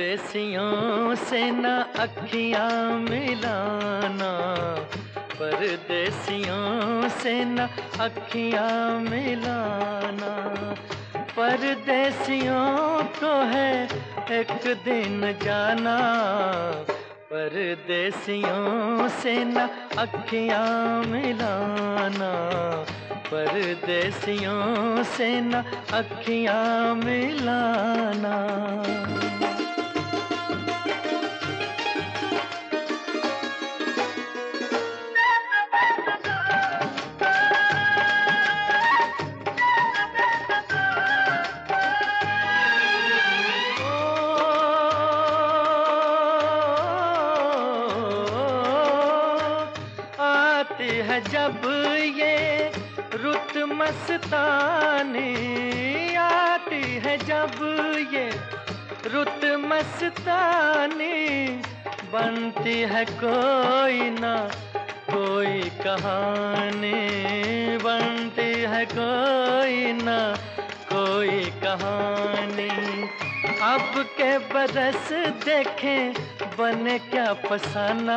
परदेसियों से न अखियाँ मिलाना, परदेसियों से न अखियाँ मिलाना। परदेसियों को है एक दिन जाना, परदेसियों से न अखियाँ मिलाना, परदेसियों से न अखियाँ मिलाना। जब ये रुत मस्तानी आती है, जब ये रुत मस्तानी बनती है कोई ना कोई कहानी, बनती है कोई ना कोई कहानी। अब के बरस देखें बने क्या फसाना,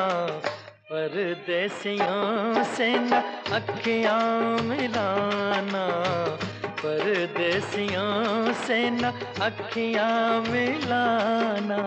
परदेसियों से न अखियाँ मिलाना, परदेसियों से न अखियाँ मिलाना।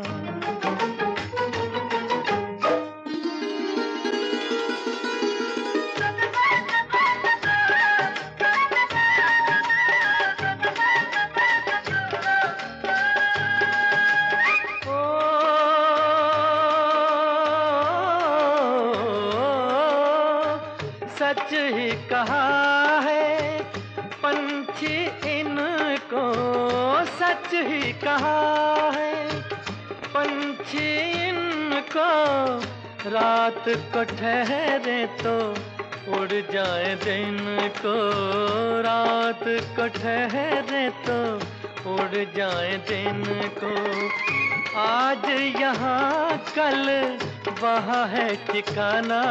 सच ही कहा है पंछी इनको, सच ही कहा है पंछी इनको, रात को ठहरे तो उड़ जाए दिन को, रात को ठहरे तो उड़ जाए दिन को। आज यहाँ कल वहाँ है ठिकाना,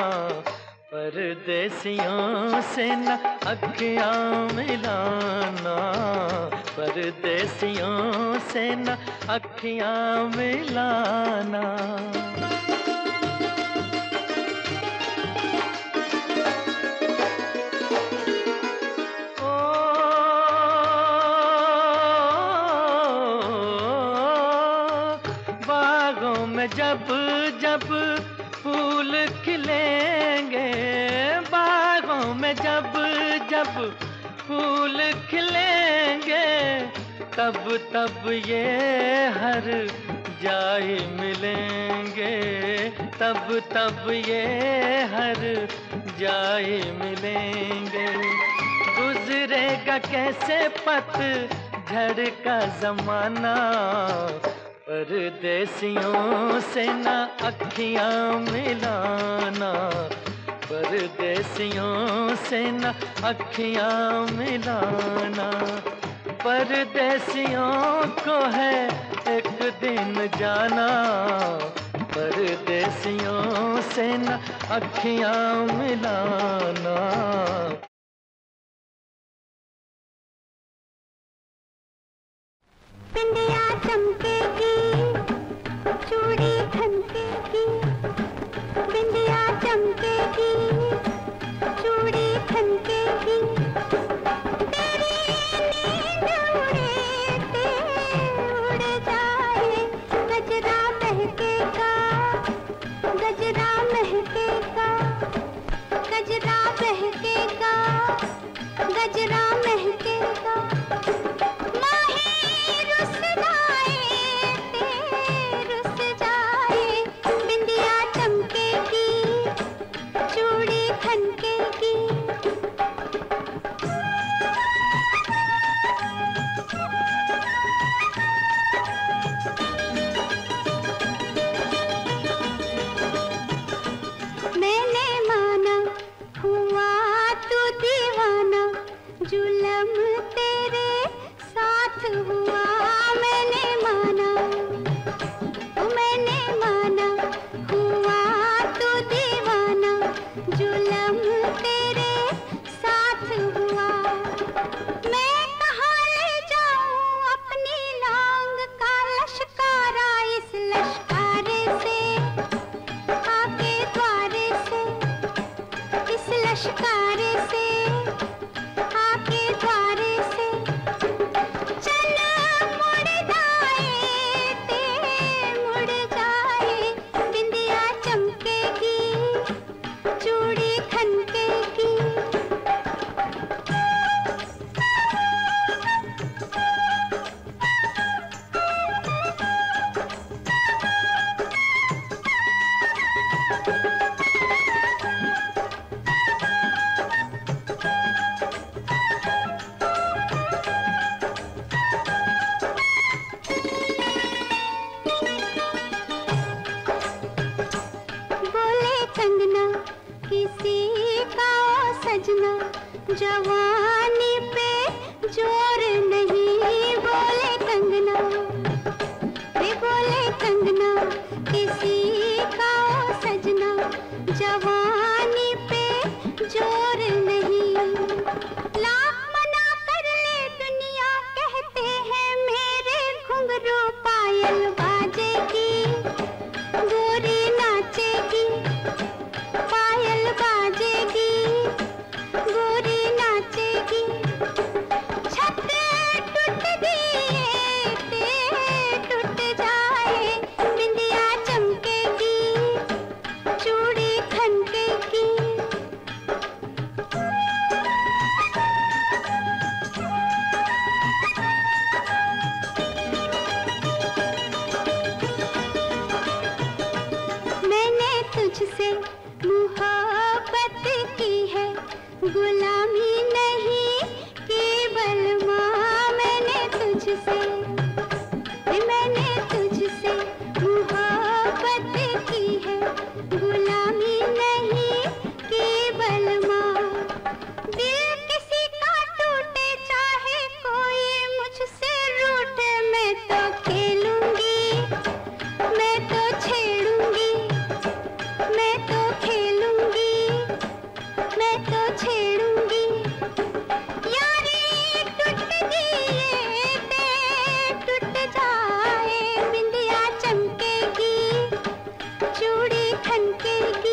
परदेसियों से न अखियाँ मिलाना, परदेसियों से न अखियाँ मिलाना। बागों में जब जब फूल खिलेंगे, बागों में जब जब फूल खिलेंगे, तब तब ये हर जाई मिलेंगे, तब तब ये हर जाई मिलेंगे। गुजरेगा कैसे पतझड़ का जमाना, परदेसियों से न अखियाँ मिलाना, परदेसियों से न अखियाँ मिलाना। परदेसियों को है एक दिन जाना, परदेसियों से न अखियाँ मिलाना। बिंदिया चमकेगी, चूड़ी खनकेगी, बिंदिया चमकेगी, चूड़ी खनकेगी। तेरी नींद उड़ते उड़ जाए, गजरा महकेगा, गजरा महकेगा, गजरा महकेगा, गजरा महकेगा। माही रुसवाए किसी का ओ सजना, जवानी पे जोर नहीं, बोले कंगना, वे बोले कंगना, किसी का ओ सजना, जवानी पे जोर नहीं। लाख मना कर ले दुनिया, कहते हैं मेरे घुंघरू पायल बाजेगी, गोरी नाचेगी, पायल बाजेगी, गोरी नाचेगी। छत टूट दिए टूट जाए, बिंदिया चमकेगी, चूड़ी खनकेगी। मैंने तुझसे मोहब्बत की है, गुलामी नहीं केवल माँ। मैंने तुझसे मोहब्बत की है, गुलामी नहीं केवल माँ। दिल किसी का टूटे, चाहे कोई मुझसे रूठे, मैं तो खेलूंगी, मैं तो छेड़ूंगी, मैं तो खेलूंगी, मैं तो छेड़ूंगी। यारी टूट दिए टूट जाए, बिंदिया चमकेगी, चूड़ी खनकेगी।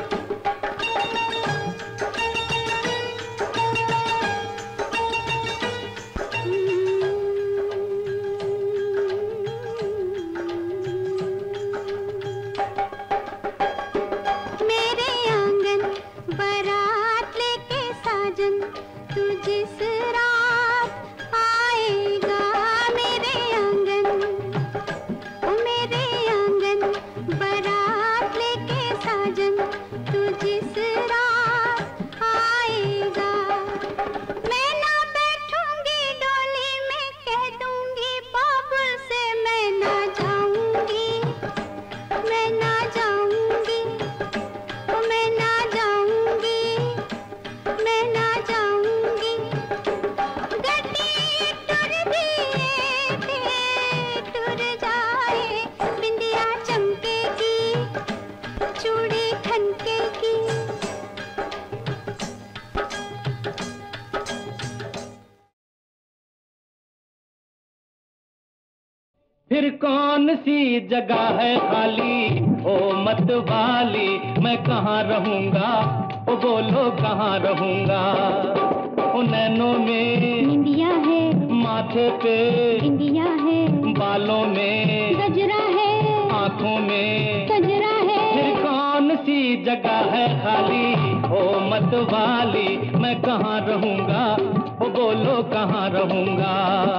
मेरे आंगन बारात लेके साजन, तू जिस रात आएगा, मेरे आंगन, ओ मेरे आंगन बारात लेके साजन, तू जिस रात आएगा। मैं ना बैठूंगी डोली में, कह दूंगी बाबुल से मैं ना जाऊंगी, मैं ना जाऊंगी, ओ मैं ना जाऊंगी, मैं ना जाऊंगी। गड्डी टूट दिए टूट जाए, बिंदिया चमकेगी, चूड़ी खनकेगी। फिर कौन सी जगह है खाली, ओ मत वाली, मैं कहाँ रहूंगा, ओ बोलो कहाँ रहूंगा। ओ नैनों में निंदिया है, माथे पे बिंदिया है, बालों में गजरा है, आंखों में गजरा है। फिर कौन सी जगह है खाली, ओ मत वाली, मैं कहाँ रहूंगा, ओ बोलो कहाँ रहूंगा।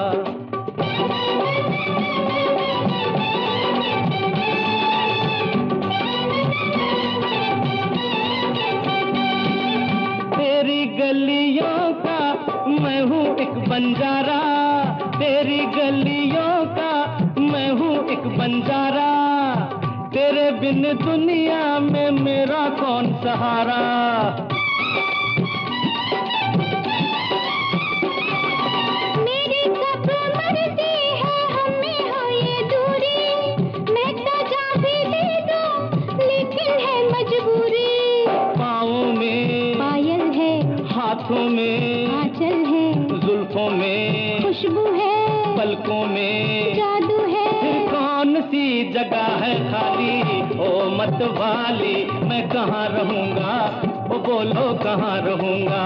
तेरी गलियों का मैं हूँ एक बंजारा, तेरी गलियों का मैं हूँ एक बंजारा, तेरे बिन दुनिया में मेरा कौन सहारा। मेरी कब मर्जी है हमें हो ये दूरी, मैं तो जा भी दे दूं लेकिन है मजबूरी। पाँवों में पायल है, हाथों में आंचल है, जुल्फों में खुशबू है, पलकों में जादू है। फिर कौन सी जगह है खाली, ओ मत वाली, मैं कहाँ रहूंगा, ओ बोलो कहाँ रहूंगा।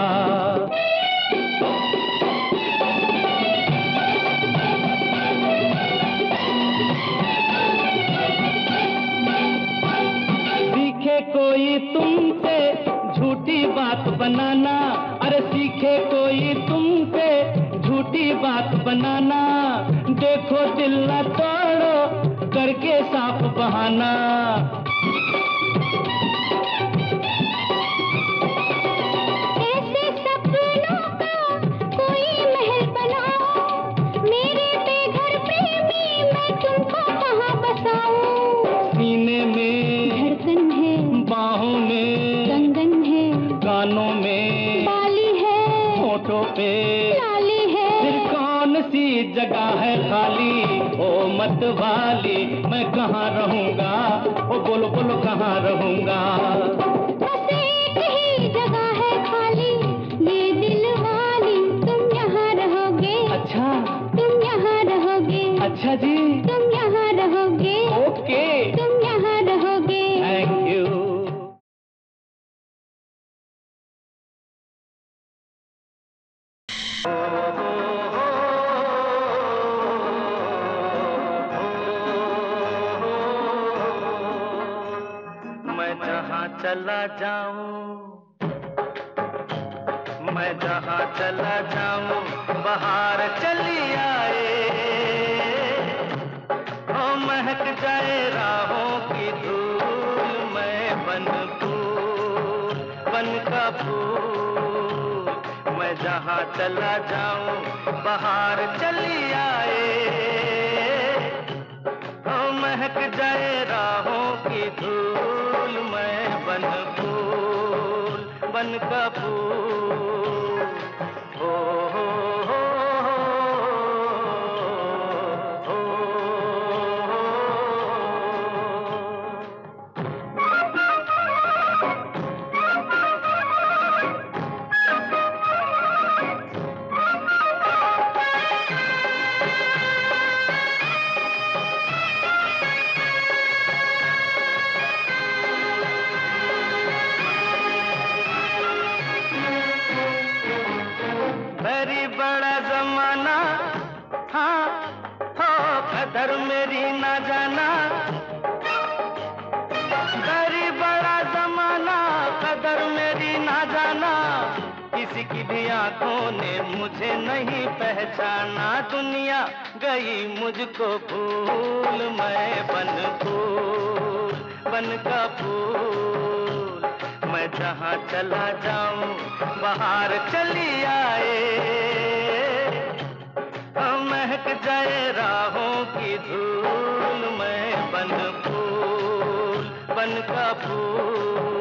सीखे कोई तुमसे झूठी बात बनाना, अरे सीखे कोई तुमसे झूठी बात बनाना, देखो दिल न तोड़ो करके साफ बहाना। ऐसे सपनों का कोई महल बनाओ, मेरे बेघर प्रेमी मैं तुमको कहाँ बसाऊं। सीने में धड़कन है, बाहों में कंगन पे लाली है। फिर कौन सी जगह है खाली ओ मत वाली, मैं कहाँ रहूंगा, ओ बोलो बोलो कहाँ रहूंगा। बस एक ही जगह है खाली, ये दिल वाली, तुम यहाँ रहोगे। अच्छा तुम यहाँ रहोगे। अच्छा जी, तुम यहाँ रहोगे। ओके, तुम यहाँ रहोगे। Thank you. मैं जहाँ चला जाऊं, मैं जहाँ चला जाऊं, बाहर चली आए, ओ महक जाए राहों की धूल, मैं बन फूल, बन का फूल। मैं जहाँ चला जाऊं, बाहर चली आए, ओ महक जाए राहों की धूल, मैं बन फूल, बन का फूल। हो हो हो मेरी बड़ा जमाना, हाँ हो कदर मेरी ना जाना, मेरी बड़ा जमाना, कदर मेरी ना जाना, किसी की भी आंखों ने मुझे नहीं पहचाना, दुनिया गई मुझको भूल, मैं बन फूल, बन का फूल। मैं जहाँ चला जाऊं, बाहर चली आए, महक जाए राहों की धूल, मैं बन फूल, बन का फूल।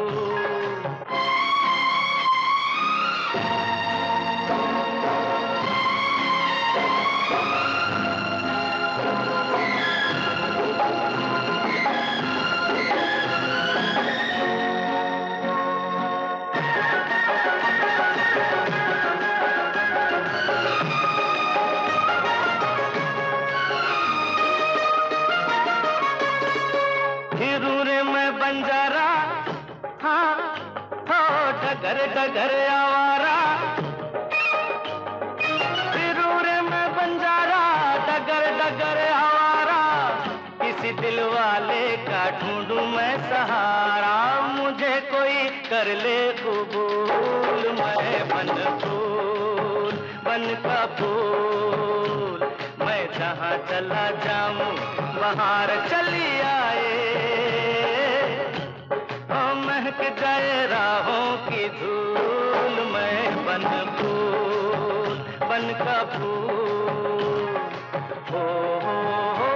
बंजारा, हाँ हो डगर डगर आवारा, फिरूरे में बंजारा, डगर डगर आवारा, किसी दिल वाले का ढूंढूं मैं सहारा, मुझे कोई कर ले कबूल, मैं बन फूल, बन का फूल। मैं जहाँ चला जाऊं, बाहर चली आए, महक जाए राहों की धूल, मैं बन फूल, बन का फूल। हो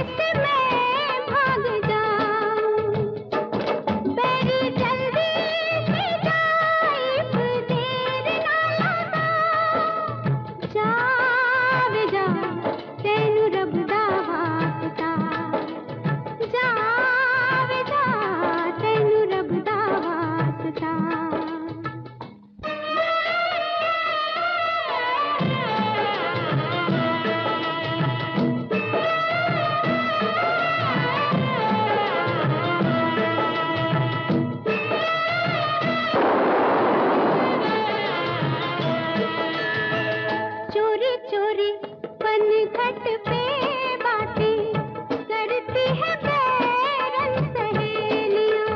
से मैं भाग जाऊं, पैरी जल्दी से जाइब देर ना लगा, जावे जा तेनू रब दा वास्ता, जावे जा तेनू रब दा वास्ता। चोरी चोरी पनघट पे बातें करती है बैरन सहेलियां,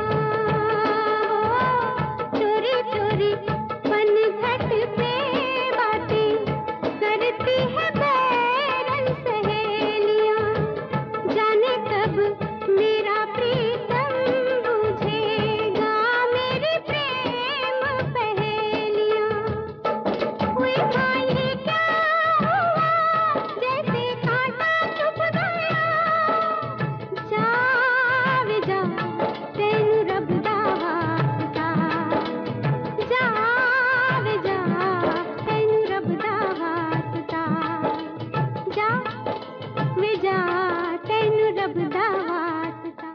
चोरी चोरी पनघट पे बातें करती है बैरन सहेलियां, जाने कब मेरा प्रीतम बुझेगा मेरी प्रेम पहेलियां। हुई भाई क्या हुआ जैसे कांटा चुभ गया, जावे जा तेनू रब दा वास्ता, जावे जा तेनू रब दा वास्ता, जावे जा तेनू रब दा वास्ता।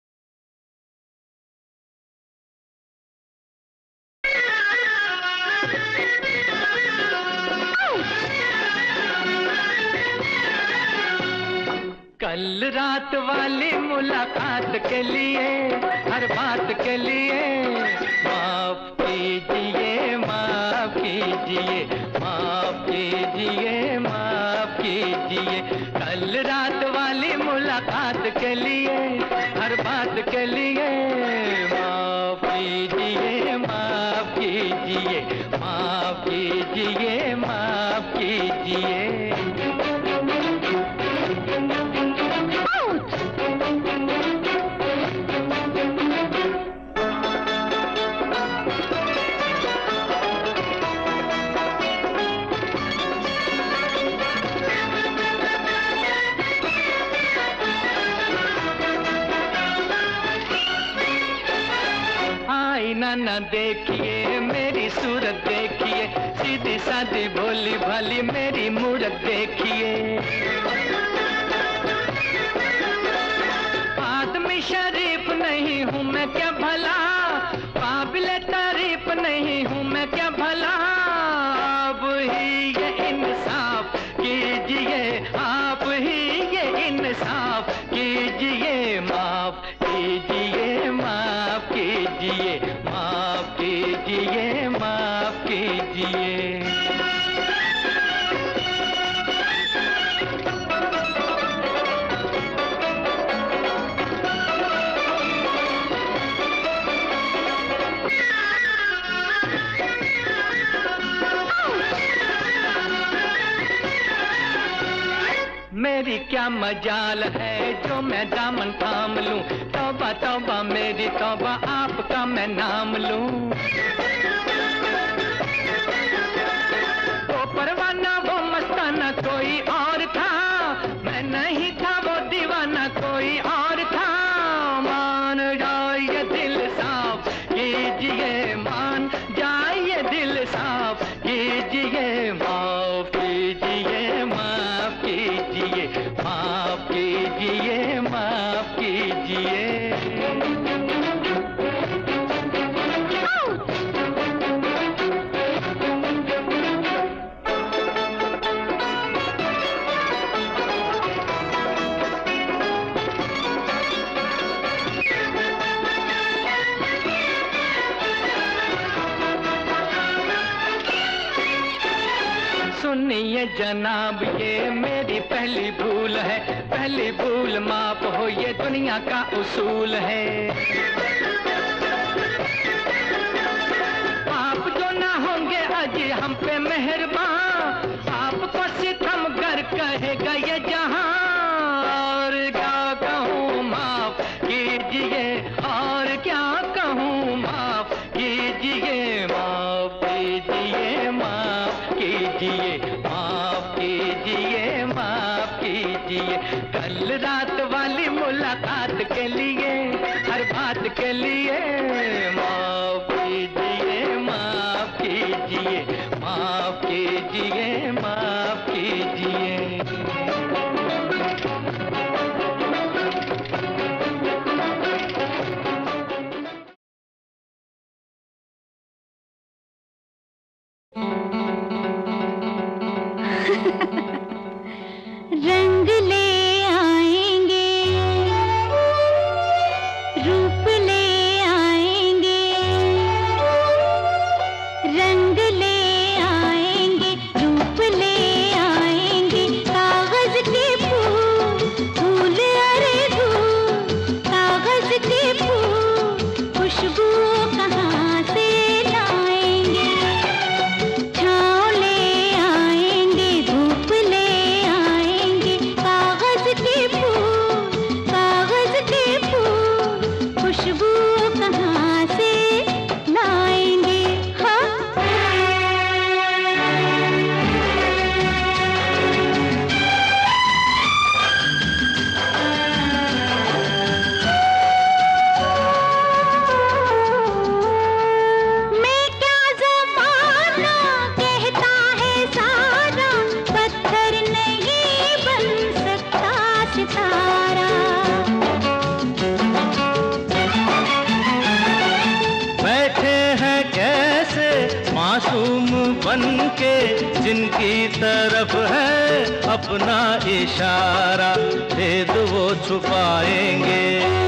कल रात वाली मुलाकात के लिए, हर बात के लिए माफ कीजिए, माफ कीजिए, माफ कीजिए, माफ कीजिए। कल रात वाली मुलाकात के लिए, हर बात के लिए माफ कीजिए, माफ कीजिए, माफ कीजिए, माफ कीजिए। आईना न देखिए मेरी सूरत देखिए, सीधी सादी भोली भाली मेरी मूरत देखिए। आदमी शरीफ नहीं हूँ मैं क्या भला, काबिले तारीफ नहीं हूँ मैं क्या भला, आप ही ये इंसाफ कीजिए, आप ही ये इंसाफ कीजिए, माफ कीजिए, माफ कीजिए, माफ कीजिए, माफ कीजिए। मेरी क्या मजाल है जो मैं दामन थाम लूं, तौबा तौबा मेरी तौबा आपका मैं नाम लूं। वो परवाना वो मस्ताना कोई और था, मैं नहीं था वो दीवाना कोई और था। मान जाइए दिल साफ कीजिए, मान जाइए दिल साफ कीजिए, माफ कीजिए, माफ कीजिए, माफ कीजिए, माफ कीजिए। सुनिए जनाब ये मेरी पहली भूल है, पहली भूल माफ हो ये दुनिया का उसूल है। आप जो ना होंगे अजी हम पे मेहरबान, आपको सितम गर कहेगा ये जहां। और क्या कहूँ माफ कीजिए, और क्या कहूँ माफ कीजिए, माफ कीजिए, माफ कीजिए, माफ कीजिए, माफ कीजिए। कल रात वाली मुलाकात के लिए, हर बात के लिए माफ कीजिए, माफ कीजिए, माफ कीजिए, माफ कीजिए। रंग ले आएंगे, रूप ले आएंगे, रंग ले आएंगे, रूप ले आएंगे, कागज के फूल, फूल अरे फूल, कागज के फूल, खुशबू कहाँ से लाएंगे, छाँव ले आएंगे, धूप ले आएंगे, कागज के फूल, कागज के फूल, खुशबू कहाँ से लाएंगे। हाँ मैं क्या ज़माना कहता है सारा, पत्थर नहीं बन सकता सितारा। बैठे हैं कैसे मासूम बन के, जिनकी तरफ है अपना इशारा, भेद वो छुपाएंगे,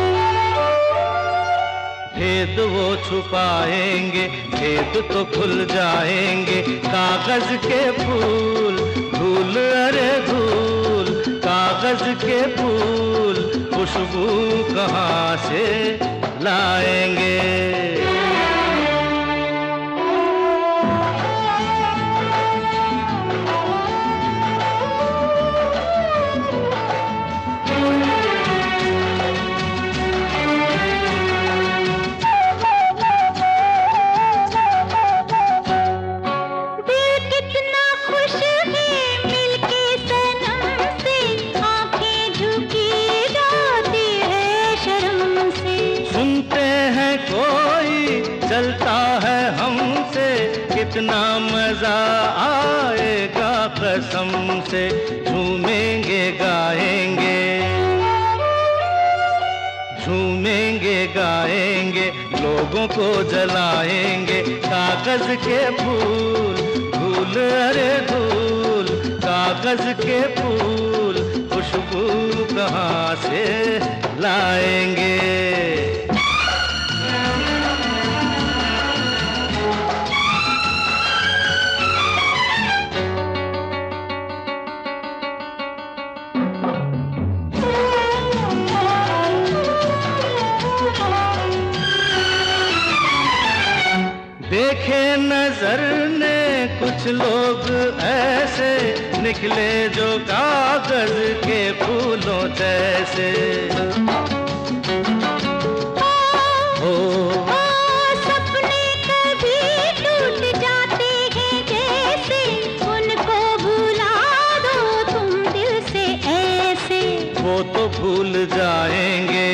भेद वो छुपाएंगे, भेद तो खुल जाएंगे, कागज के फूल, धूल अरे धूल, कागज के फूल, खुशबू कहाँ से लाएंगे। दिल कितना खुश है मिलके सनम से, आंखें झुकी जाती है शर्म से। सुनते हैं कोई चलता है हमसे, कितना मजा आएगा कसम से, झूमेंगे गाएंगे, झूमेंगे गाएंगे, लोगों को जलाएंगे, कागज के फूल, धूल अरे धूल, कागज के फूल, खुशबू कहाँ से लाएंगे। देखे नजर ने कुछ लोग ऐसे, निकले जो कागज के फूलों जैसे। ओ सपने कभी टूट जाते हैं जैसे, उनको भुला दो तुम दिल से ऐसे। वो तो भूल जाएंगे,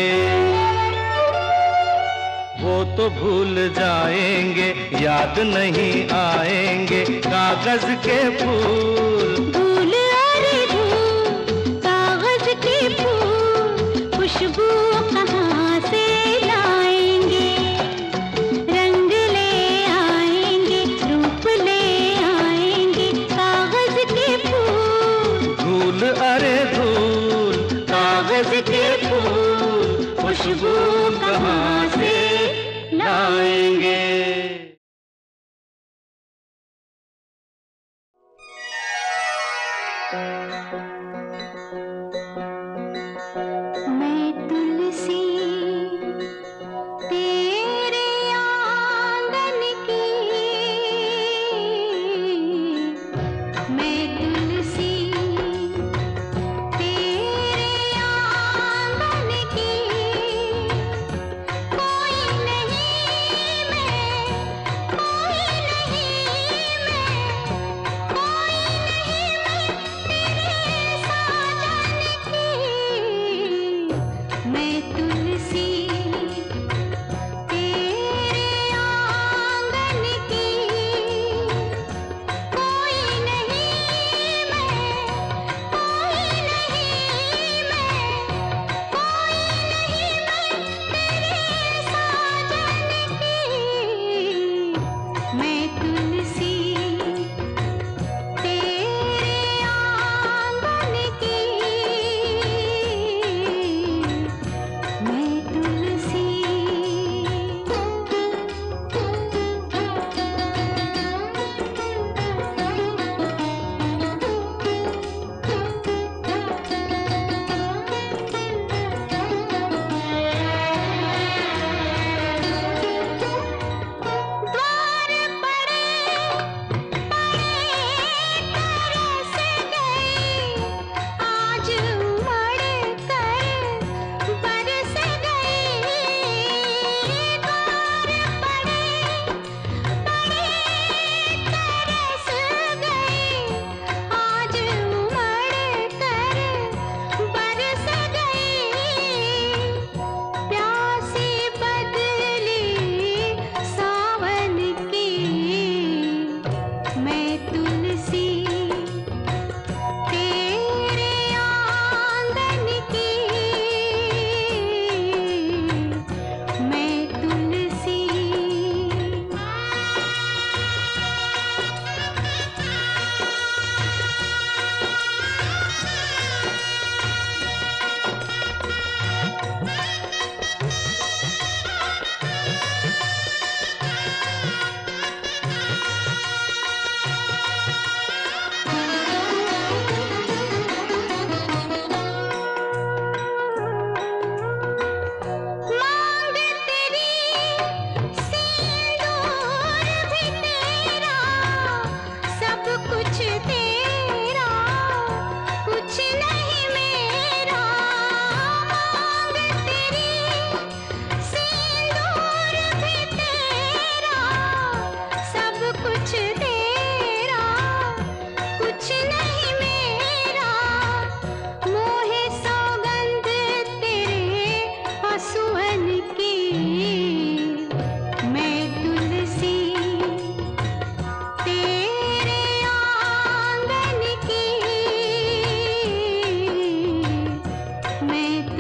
वो तो भूल जाएंगे, याद नहीं आएंगे, कागज के फूल, धूल अरे धूल, कागज के फूल, खुशबू कहाँ से लाएंगे, रंग ले आएंगे, रूप ले आएंगे, कागज के फूल, धूल अरे धूल, कागज के फूल, खुशबू कहाँ से लाएंगे। मैं तुलसी तेरे आंगन की, मैं तुलसी तेरे आंगन की, कोई नहीं मैं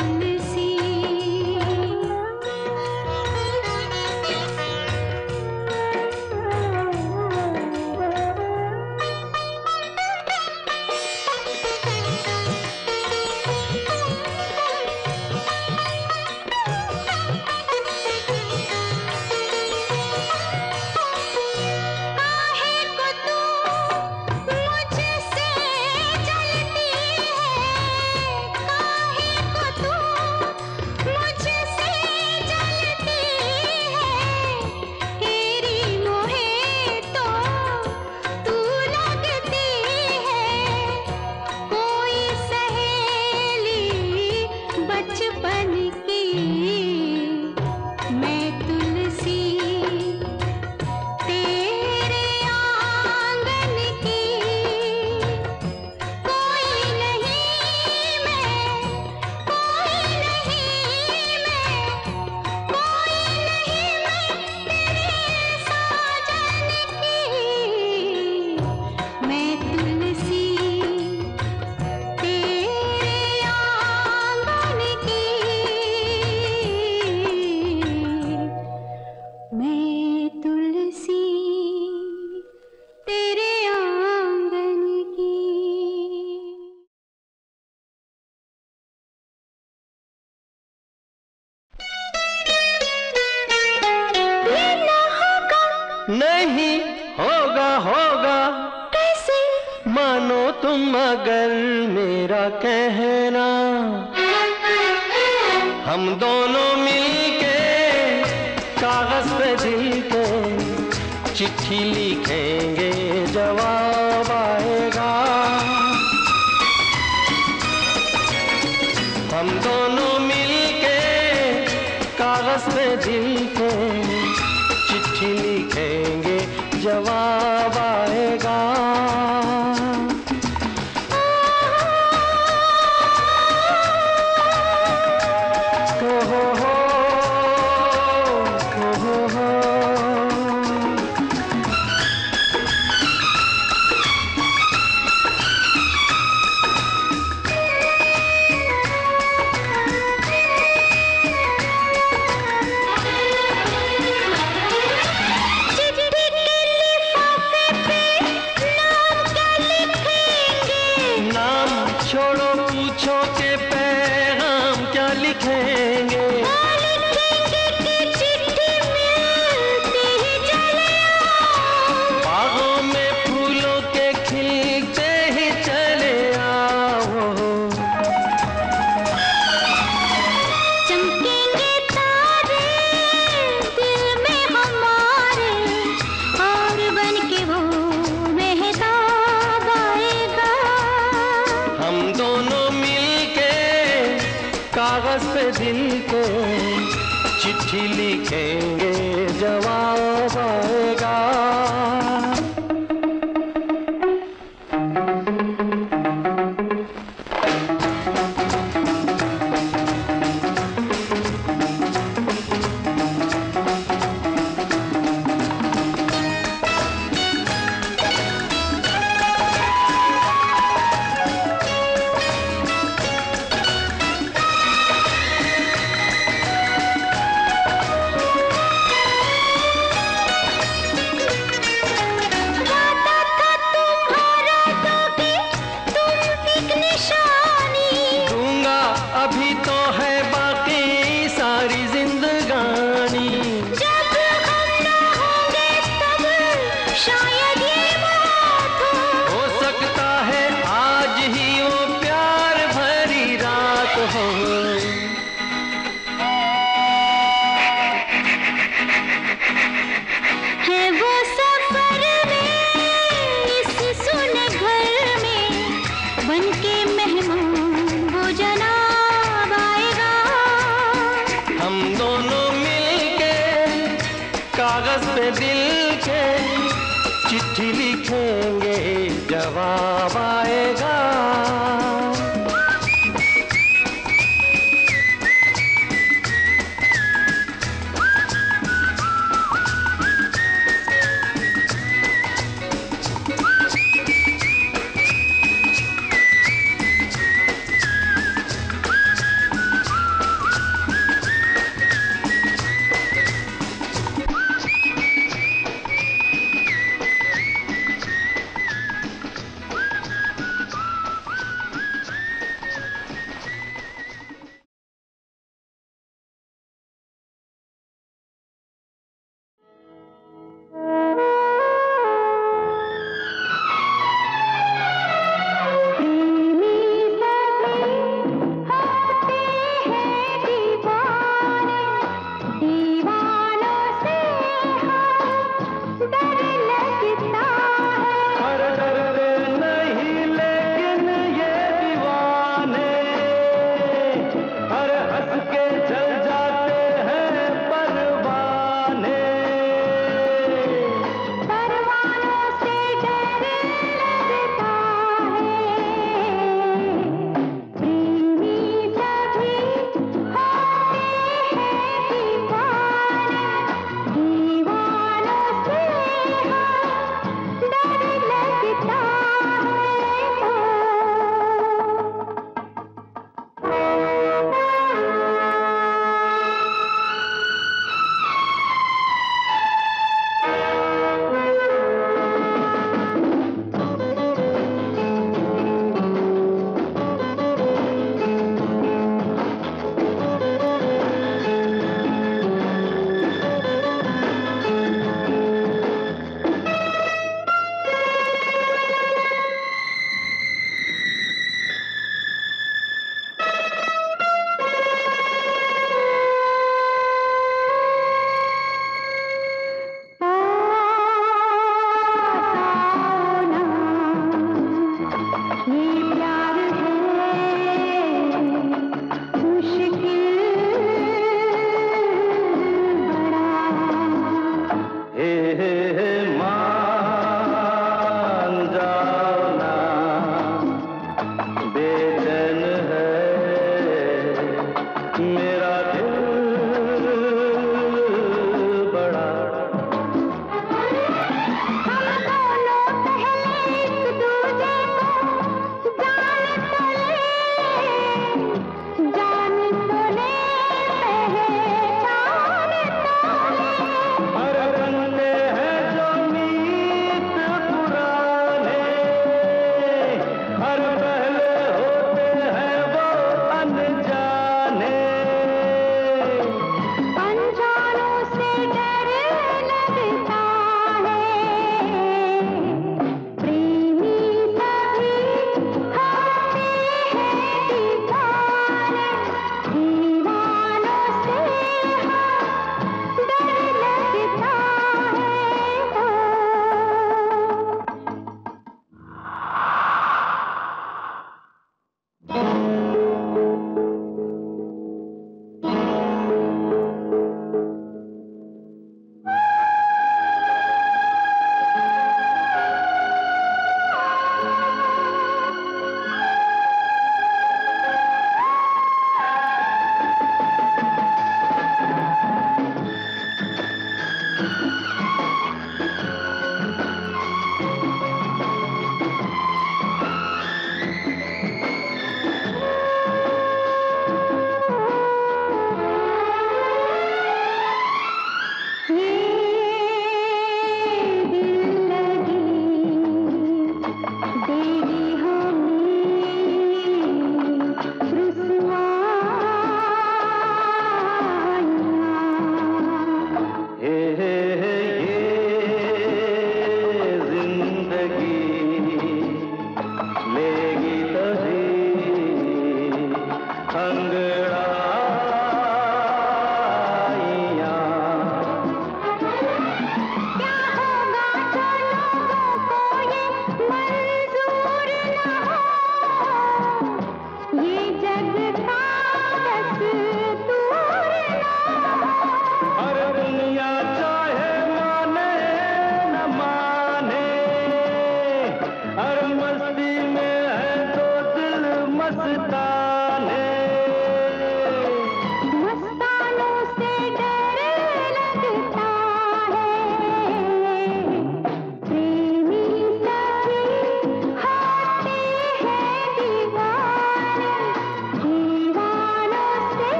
तुलसी। नहीं होगा होगा कैसे? मानो तुम अगर मेरा कहना, हम दोनों मिलके कागज पे दिल के चिट्ठी लिखेंगे, जवाब आएगा। हम दोनों मिलके कागज पे दिल के चिट्ठी लिखेंगे, जवाब आएगा। चिट्ठी लिखेंगे, जवाब आएगा। जवाब आएगा। हंस के जल जाते हैं परवाने, परवानों से डर लगता है, प्रेमी सभी होते हैं दीवाने, दीवानों से डर लगता है।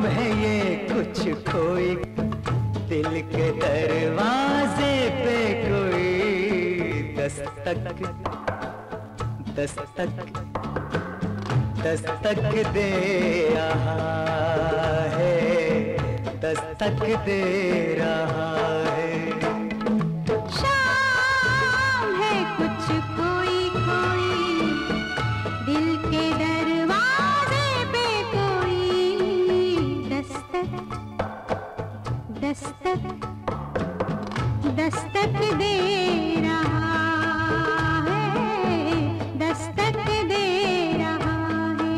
है ये कुछ खोई, दिल के दरवाजे पे कोई दस्तक दस्तक दस्तक दे रहा है, दस्तक दे रहा है। शाम है कुछ कोई कोई, दिल के दरवाजे पे कोई दस्तक दस्तक दस्तक दे रहा है, दस्तक दे रहा है।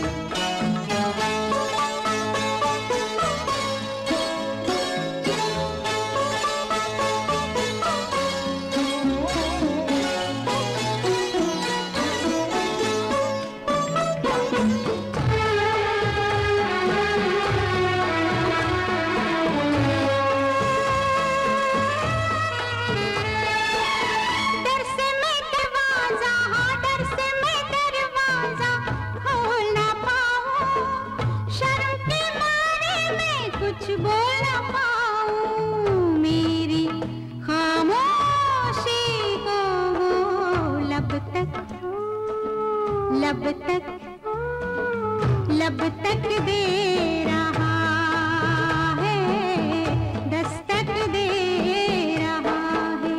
कुछ बोल ना पाऊं, मेरी खामोशी को वो लब तक दे रहा है, दस्तक दे रहा है।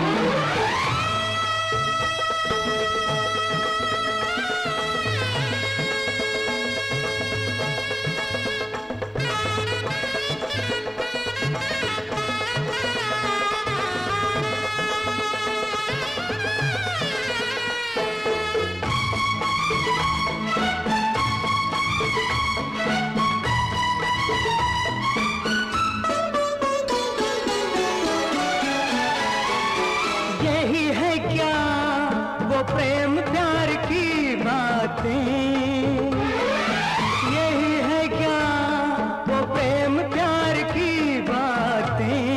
यही है क्या वो प्रेम प्यार की बातें, यही है क्या वो प्रेम प्यार की बातें।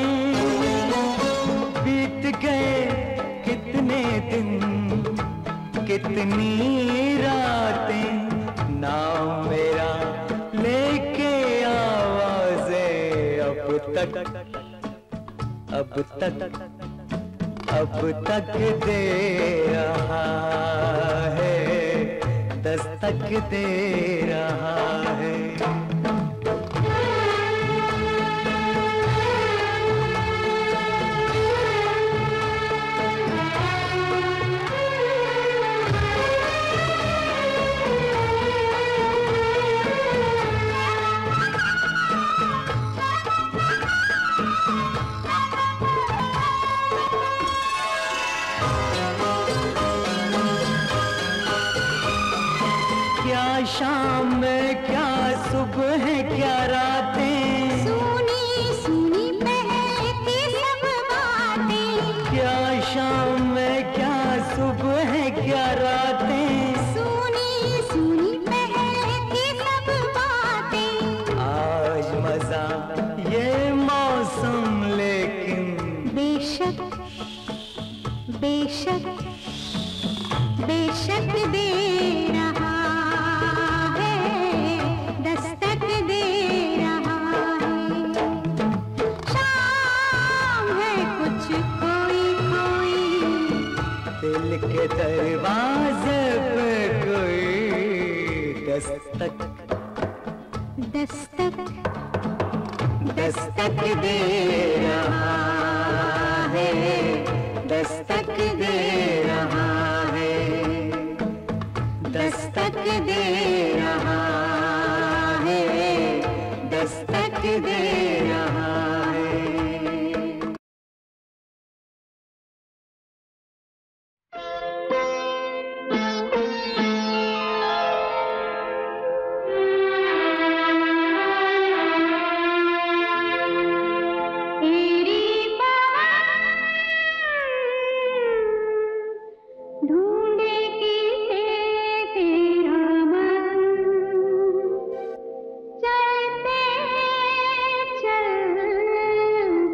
बीत गए कितने दिन कितनी रातें, नाम मेरा लेके आवाज़ें अब तक दे रहा है, दस्तक दे रहा है। क्या शाम में क्या सुबह है क्या रातें, सुनी सुनी पहले की सब बातें। क्या शाम में क्या सुबह है क्या रातें, सुनी सुनी पहले की सब बातें। आज मजा ये मौसम लेकिन बेशक बेशक बेशक दे रहा है, दस्तक दे रहा है। शाम है कुछ कोई कोई, दिल के दरवाजे पे कोई दस्तक दस्तक दस्तक दे रहा है, दस्तक दे रहा है, दस्तक दे रहा है, दस्तक दे रहा है। तेरी पवन ढूंढे किसे तेरा मन, चलते चलते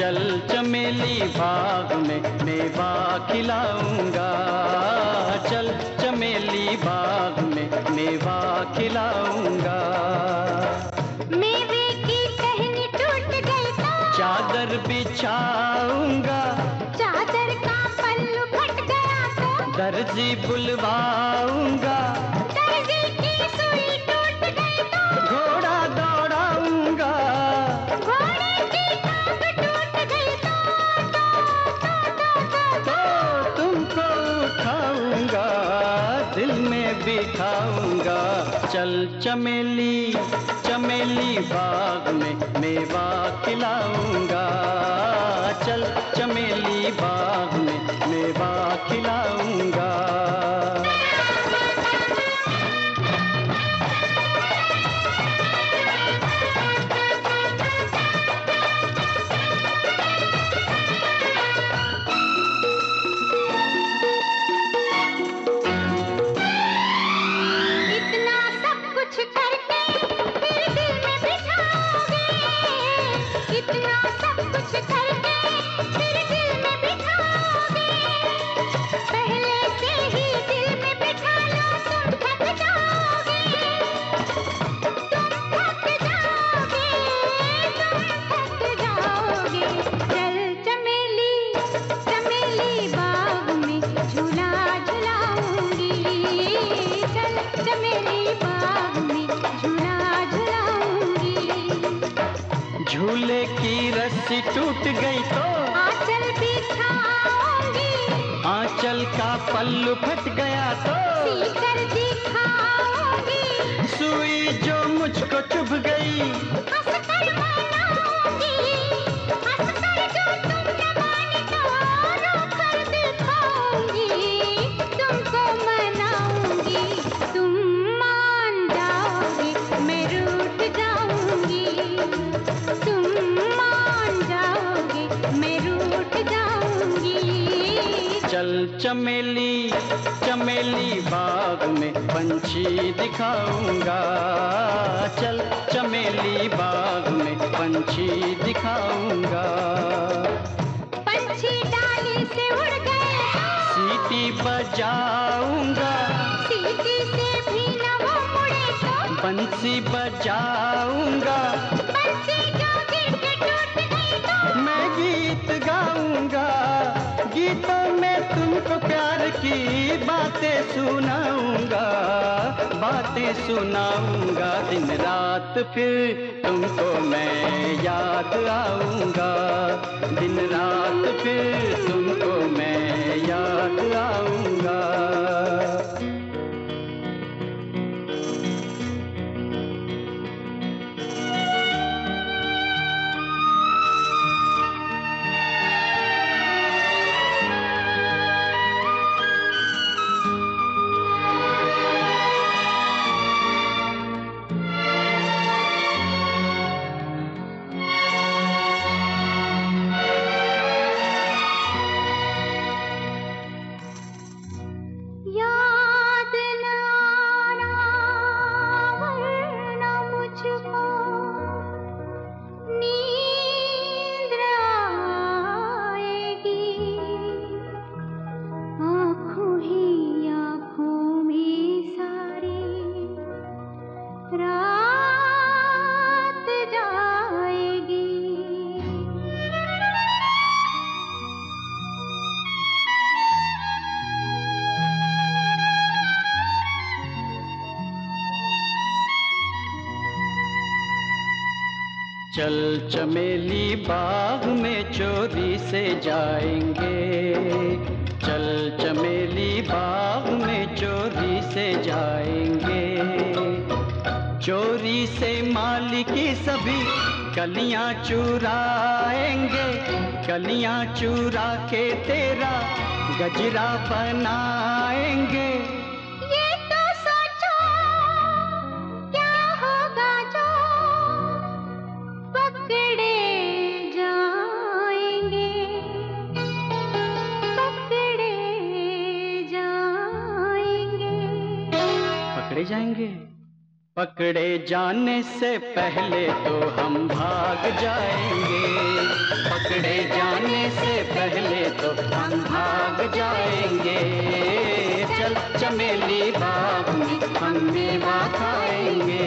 चल चमेली बाग में मेवा खिलाऊंगा, चल चमेली बाग में मेवा खिलाऊंगा। मेवे की टहनी टूट गई तो चादर बिछाऊंगा, चादर का पल्लू फट गया तो दर्जी बुलवाऊंगा, दर्जी की सुई टूट गई तो घोड़ा दौड़ाऊंगा, घोड़े की टांग टूट गई तो तुमको उठाऊंगा, दिल में बिठाऊंगा। चल चमेली चमेली बाग में मेवा खिलाऊंगा, चल चमेली बाग में मेवा खिलाऊंगा। इतना सब कुछ करके फिर दिल में बिठाओगे, इतना सब कुछ करके फिर दिल में बिठाओगे, पहले से ही दिल में बिठा लो तुम थक जाओगे, तुम थक जाओगे, तुम थक जाओगे। चल चमेली चमेली बाग में झूला झुलाऊंगी, चल चमेली बाग में झूला झुलाऊंगी। झूले की रस्सी टूट गई तो आंचल बिछाऊंगी, आंचल का पल्लू फट गया तो सीकर दिखाऊंगी, सुई जो मुझको चुभ गई हंसकर मनाऊंगी, हंसकर जो तुम न माने तो रोकर दिखाऊंगी, तुमको मनाऊंगी, तुम मान जाओगे मैं रूठ जाऊंगी, तुम मान जाओगे मैं रूठ जाऊंगी। चल चमेली चमेली बाग में पंछी दिखाऊंगा, चल चमेली बाग में पंछी दिखाऊंगा। पंछी डाली से उड़ गए सीटी बजाऊंगा, सीटी से भी न वो मुड़े तो बंसी बजाऊंगा, बंसी जो गिर के टूट गई तो मैं गीत गाऊंगा, गीतों में तुमको प्यार की बातें सुनाऊंगा, बातें सुनाऊंगा। दिन रात फिर तुमको मैं याद आऊंगा, दिन रात फिर तुमको मैं याद आऊंगा। याद न आना वरना मुझको नींद आएगी, आँखों ही आँखों में सारी रात जाएगी। चल चमेली बाग में चोरी से जाएंगे, चल चमेली बाग में चोरी से जाएंगे, चोरी से माली की सभी कलियां चुराएंगे, कलियां चुरा के तेरा गजरा बनाएंगे। ये तो सोचो क्या होगा जो पकड़े जाएंगे, पकड़े जाएंगे। पकड़े जाएंगे? पकड़े जाने से पहले तो हम भाग जाएंगे, पकड़े छेड़े जाने से पहले तो हम भाग जाएंगे। चल चमेली बाग में हम मेवा खाएंगे।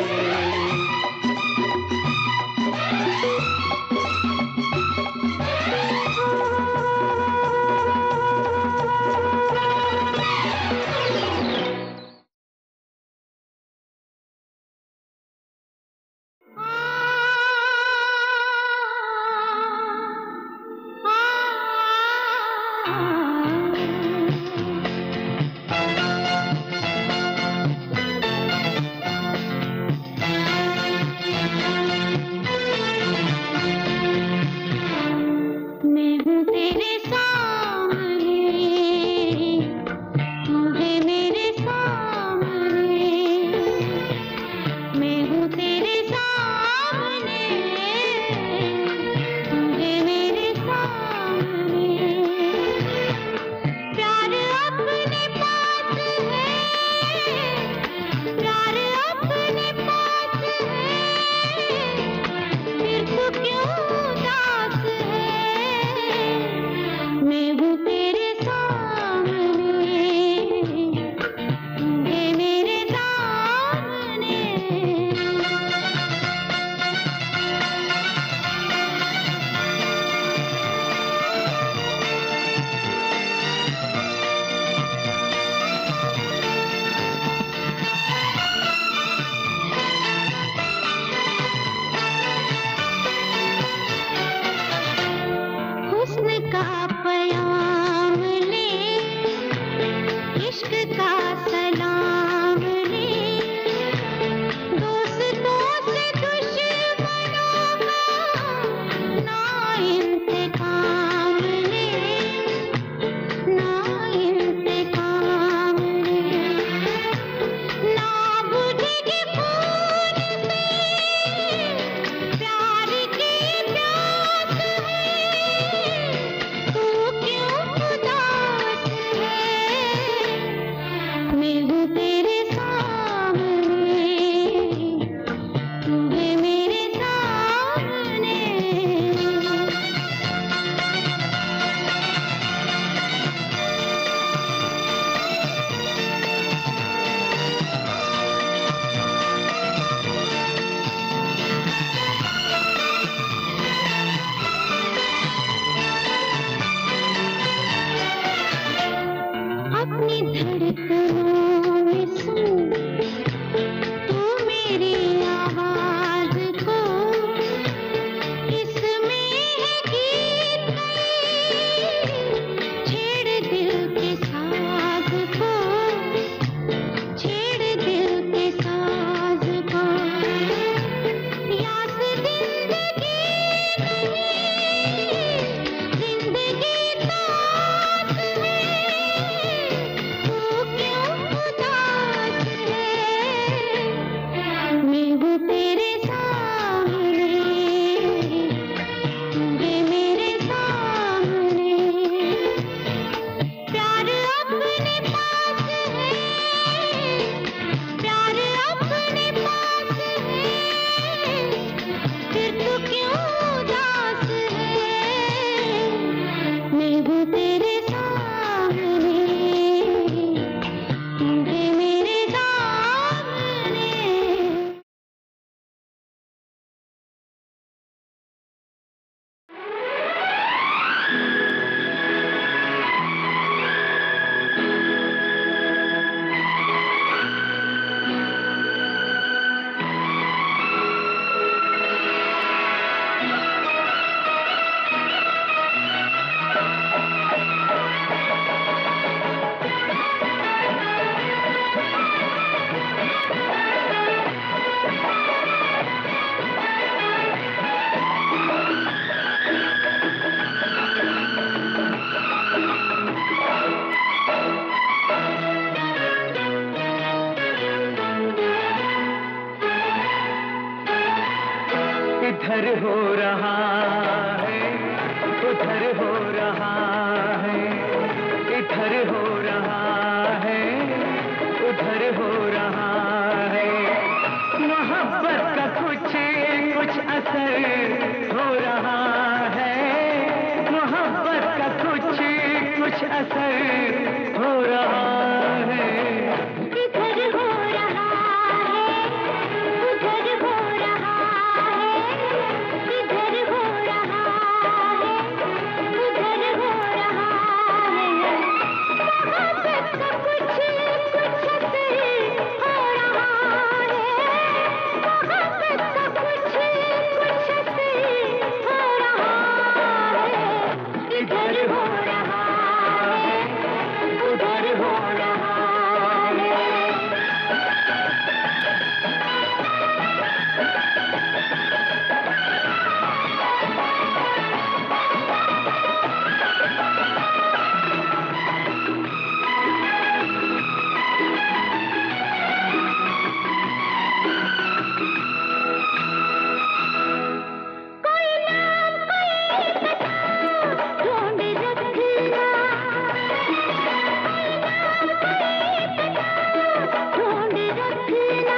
इधर हो रहा है, उधर हो रहा है, इधर हो रहा है, उधर हो रहा है। मोहब्बत का कुछ कुछ असर हो रहा है। असर हो रहा है। इधर हो रहा है, उधर हो रहा है, इधर हो रहा है, उधर हो रहा है। मोहब्बत का कुछ असर हो रहा है। मोहब्बत का कुछ असर हो रहा है। इधर हो रहा है, उधर हो रहा है। कोई नाम कोई पता ढूंढ रखना, ढूंढ रखना।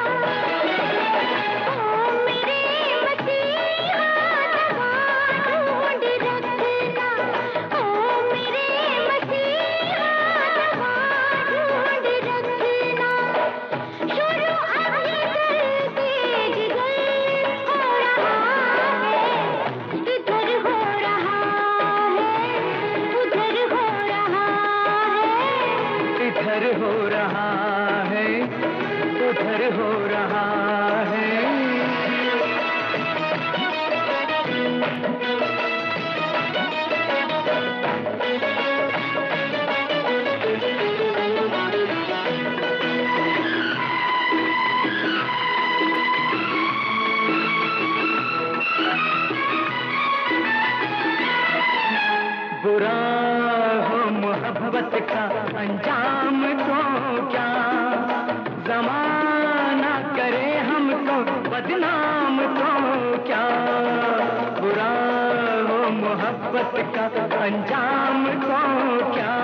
ओ मेरे मसीहा दवा ढूंढ रखना, ओ मेरे मसीहा दवा ढूंढ रखना। शुरू आगे करते जिगर हो रहा है। इधर हो रहा है, उधर हो रहा है। इधर हो रहा है, उधर हो रहा है। बुरा हो मोहब्बत का अंजाम तो क्या, जमाना करे हमको बदनाम तो क्या। बुरा हो मोहब्बत का अंजाम तो क्या,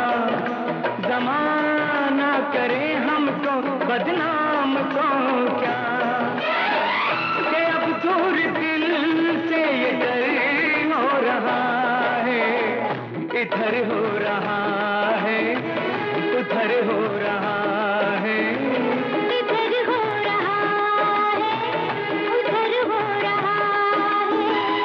जमाना करे हमको बदनाम तो क्या। कि अब दूर दिल से ये डर हो रहा है। इधर हो रहा है, उधर हो रहा है। इधर हो रहा है, उधर हो रहा है।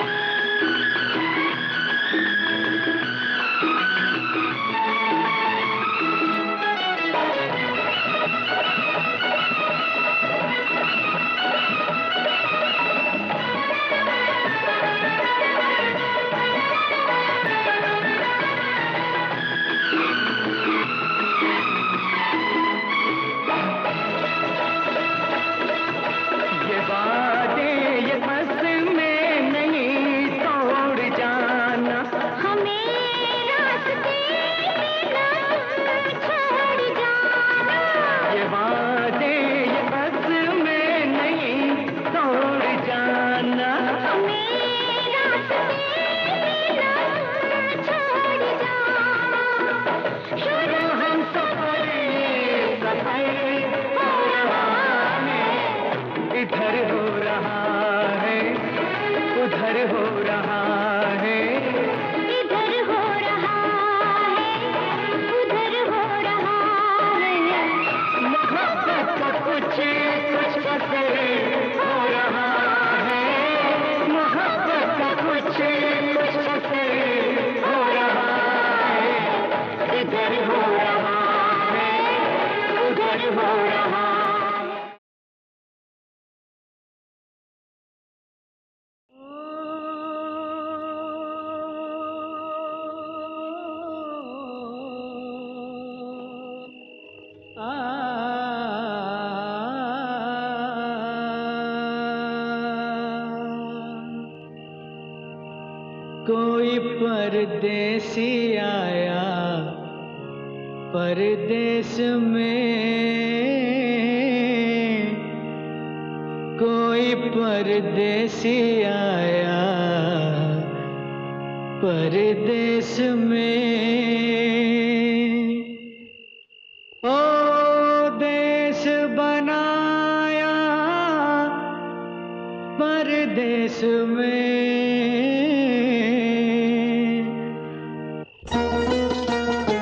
ये वादे ये बस में नहीं तोड़ जाना। हमें रास्ते में ना छोड़ जाना। ये वादे ये बस में नहीं तोड़ जाना। हमें रास्ते में ना छोड़ जाना। शुरू हम सफर ये सफर हो रहा है। इधर हो रहा है, उधर हो रहा है। इधर हो रहा है, उधर हो रहा है। मोहब्बत का कुछ असर हो रहा है। मोहब्बत का कुछ असर हो रहा है। इधर हो रहा है, उधर हो रहा है। कोई परदेसी आया परदेश में, कोई परदेसी आया परदेश में। ओ देश बनाया परदेश में।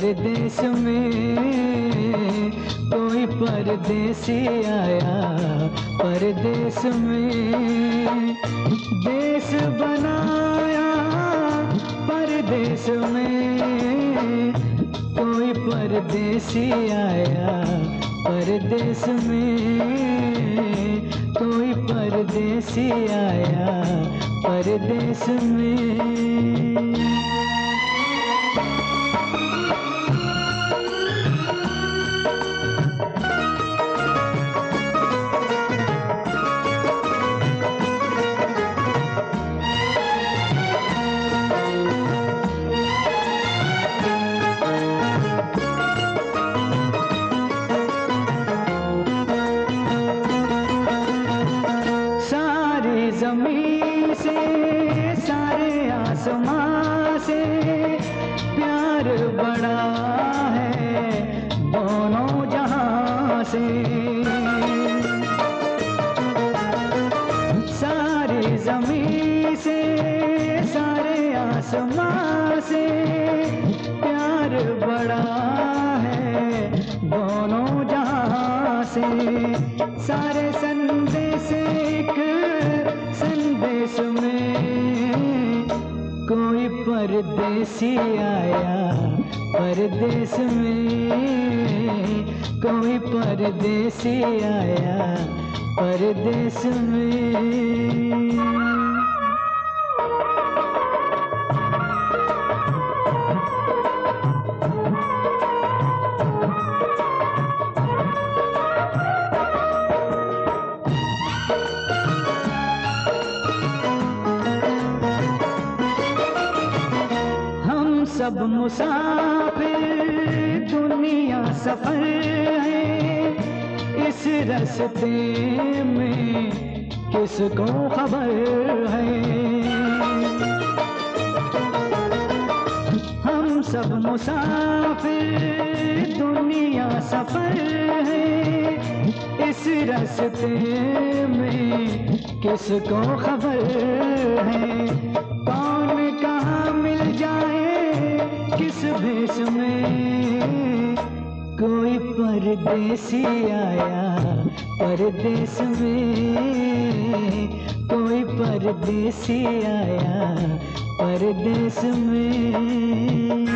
परदेश में कोई परदेसी आया, परदेश में देश बनाया, परदेश में कोई परदेसी आया, परदेश में कोई परदेसी आया, परदेश में। सारे संदेश एक संदेश में कोई परदेसी आया, परदेश में कोई परदेसी आया, परदेश में। सब मुसाफिर दुनिया सफर है, इस रास्ते में किसको खबर है। हम सब मुसाफिर दुनिया सफर है, इस रास्ते में किसको खबर है। कौन कहाँ मिल जाए किस भेष में कोई परदेसी आया, परदेश में कोई परदेसी आया, परदेश में।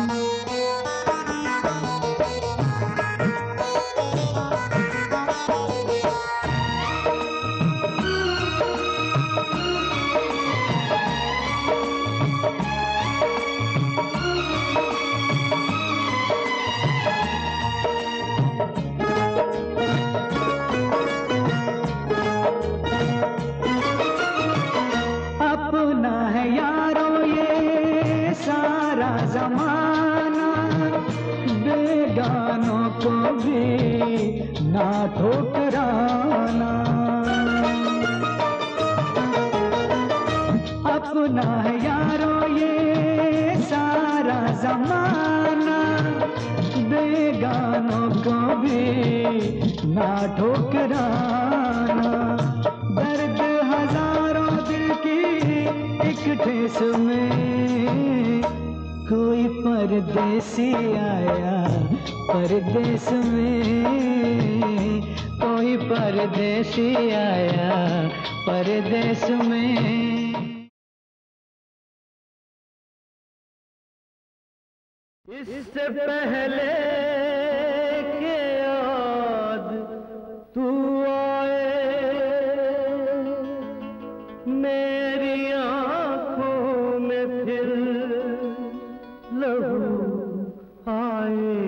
ना ठुकराना अपना है यारो ये सारा जमाना, बेगानों को भी ना ठुकराना। दर्द हजारों दिल की एक ठेस में कोई परदेसी आया, परदेश में कोई परदेसी आया, परदेश में। इससे पहले के याद तू आए, मेरी आँखों में फिर लहू आए।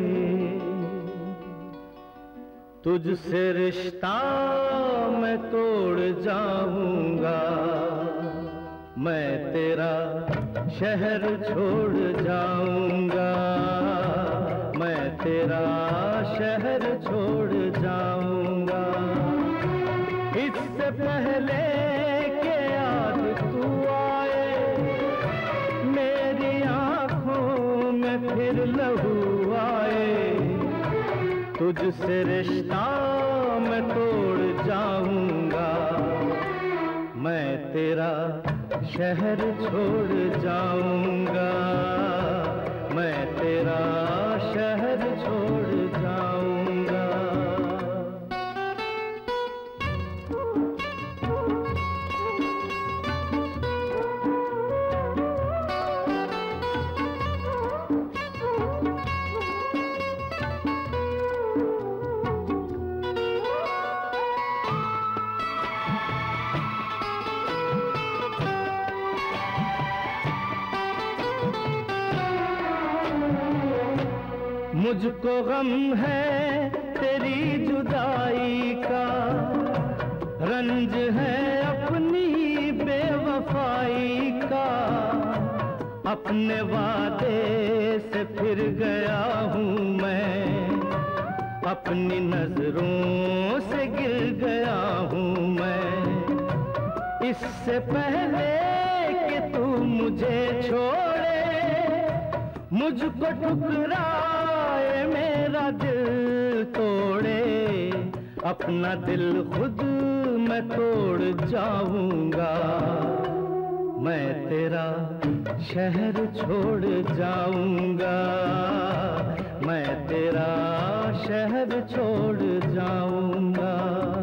तुझसे रिश्ता मैं तोड़ जाऊंगा, मैं तेरा शहर छोड़ जाऊंगा, मैं तेरा शहर छोड़ जाऊंगा। इससे पहले के याद तू आए, मेरी आँखों में फिर लहू आए। तुझसे रिश्ता मैं तोड़ जाऊंगा, मैं तेरा शहर छोड़ जाऊंगा, मैं तेरा मुझको गम है तेरी जुदाई का, रंज है अपनी बेवफाई का। अपने वादे से फिर गया हूँ मैं, अपनी नजरों से गिर गया हूँ मैं। इससे पहले कि तू मुझे छोड़े, मुझको ठुकराए मेरा दिल तोड़े, अपना दिल खुद मैं तोड़ जाऊंगा। मैं तेरा शहर छोड़ जाऊंगा, मैं तेरा शहर छोड़ जाऊंगा।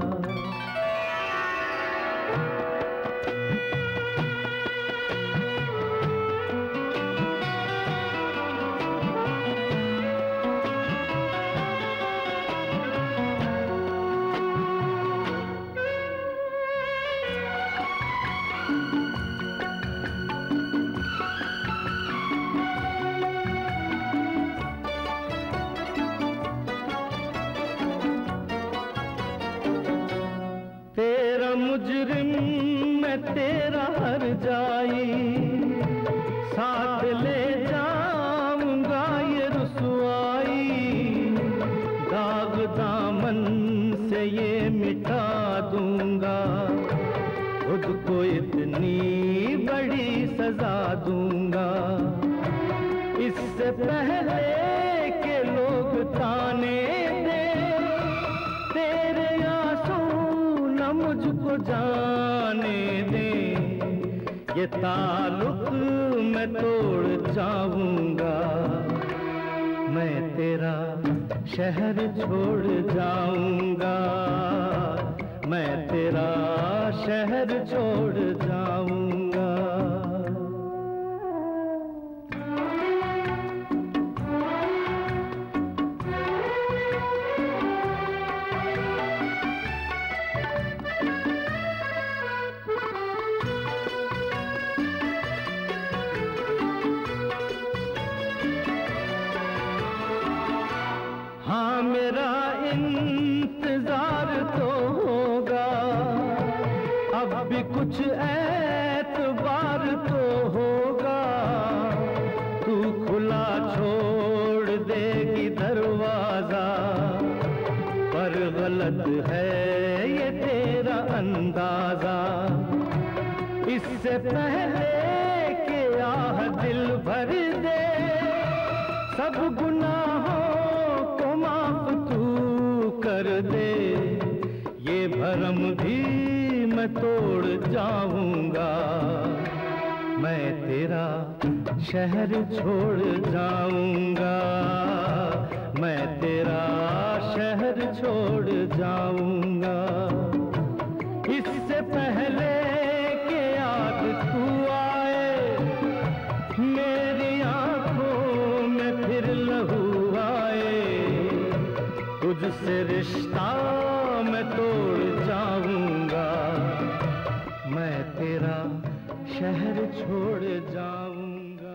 मुजरिम मैं तेरा हर जाई, साथ ले जाऊंगा ये रुसवाई। दाग दामन से ये मिटा दूंगा, खुद को इतनी बड़ी सजा दूंगा। इससे पहले के लोग ताने दे, तेरे आंसू न मुझको जाने दे। ये ताल्लुक मैं तोड़ जाऊंगा, मैं तेरा शहर छोड़ जाऊंगा, मैं तेरा शहर छोड़ जाऊंगा। हाँ मेरा इंतजार तो होगा, अब भी कुछ एतबार तो होगा। तू खुला छोड़ देगी दरवाजा, पर गलत है ये तेरा अंदाजा। इससे पहले कि आह दिल भर दे, सब गुनाहों को माफ तू कर दे। ये भरम भी मैं तोड़ जाऊंगा, मैं तेरा शहर छोड़ जाऊंगा, मैं तेरा शहर छोड़ जाऊंगा। इससे पहले कि याद तू आए, मेरी आंखों में फिर लहू आए। तुझसे रिश्ता मैं तोड़ जाऊंगा, मैं तेरा शहर छोड़ जाऊंगा।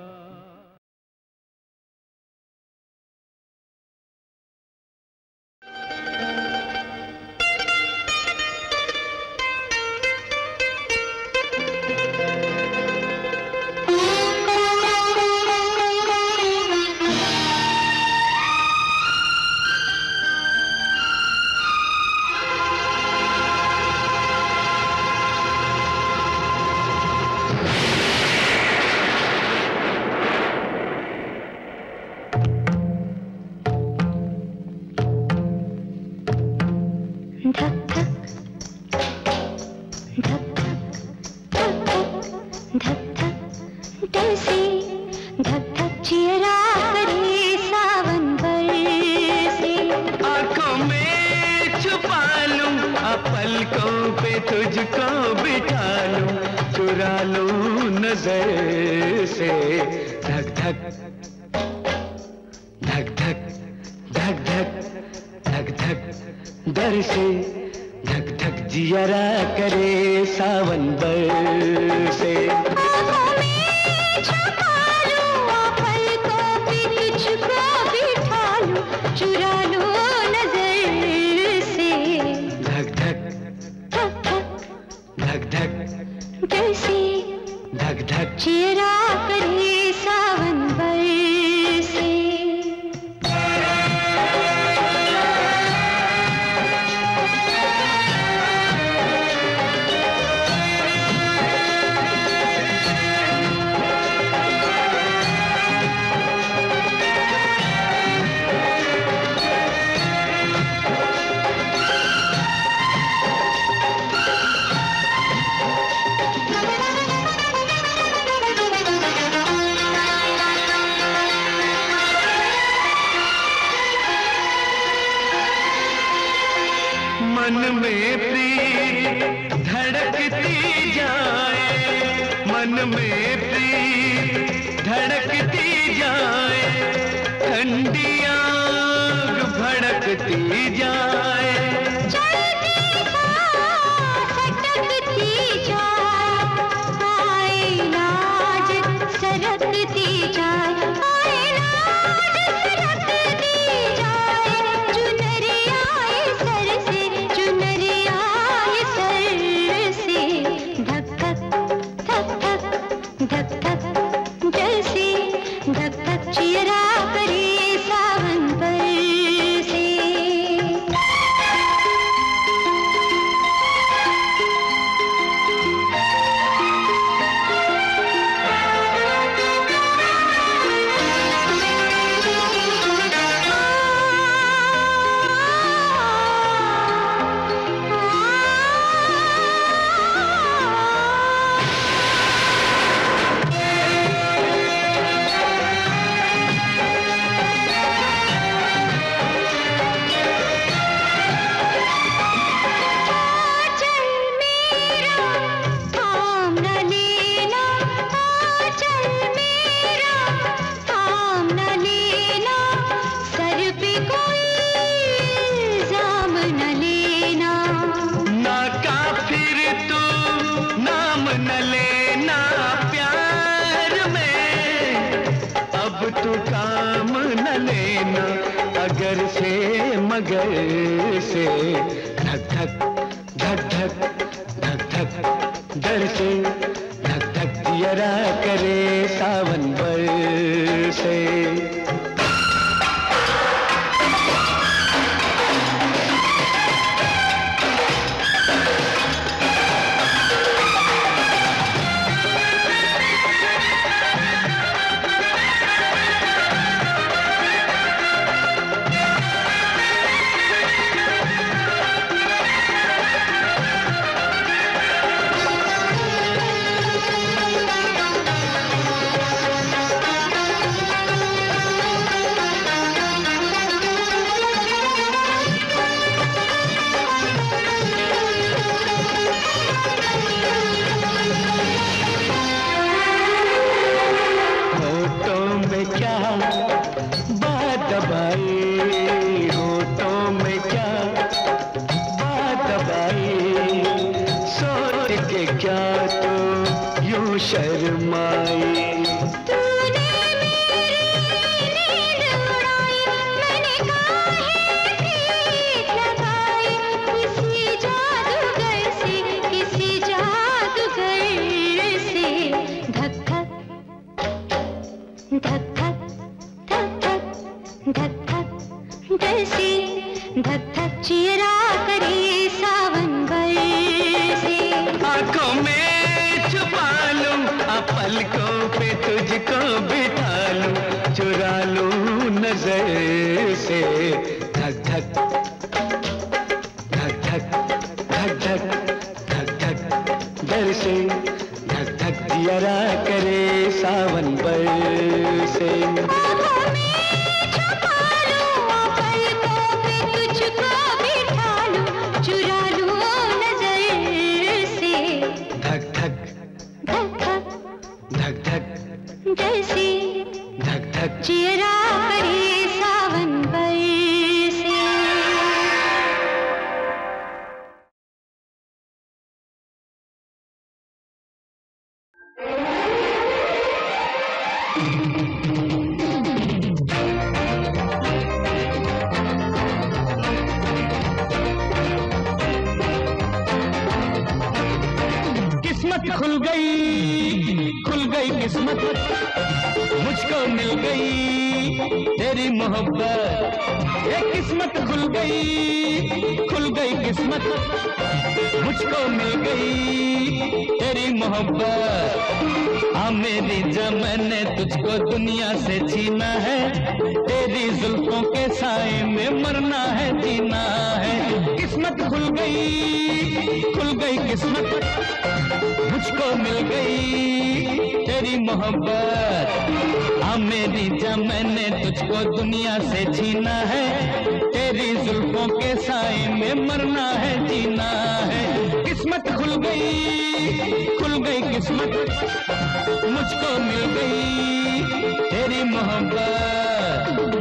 तुझको बिठा लूं, चुरा लूं नजर से। धक धक धक धक धक धक धक धक डर से, धक धक जियरा करे सावन बरसे। छुपा लूं पलकों पे तुझको बिठा लूं, धक धक जैसे धक धक चेहरा करे सावन बरसे। मन में प्रीत धड़कती जाए, मन में प्रीत धड़कती जाए, ठंडी आग भड़कती जाए, चलती सांस सटकती जाए, आए लाज सरकती जाए, आए लाज सरकती जाए, चुनरिया सर से, चुनरिया सर से, धक धक धक धक धक धक जैसे धक धक चियरा करे सावन बरसे। मगर से मगर से धक धक धक धक धक धक डर से धक धक दियरा करे सावन बरसे। किस्मत खुल गई किस्मत, मुझको मिल गई तेरी मोहब्बत। ये किस्मत खुल गई किस्मत, मुझको मिल गई तेरी मोहब्बत। हाँ मेरी जान मैंने तुझको दुनिया से छीना है, तेरी जुल्फों के साए में मरना है जीना है। किस्मत खुल गई किस्मत, मुझको मिल गई तेरी मोहब्बत। हाँ मेरी जान मैंने तुझको दुनिया से छीना है, तेरी जुल्फों के साए में मरना है जीना है। किस्मत खुल गई किस्मत, मुझको मिल गई तेरी मोहब्बत।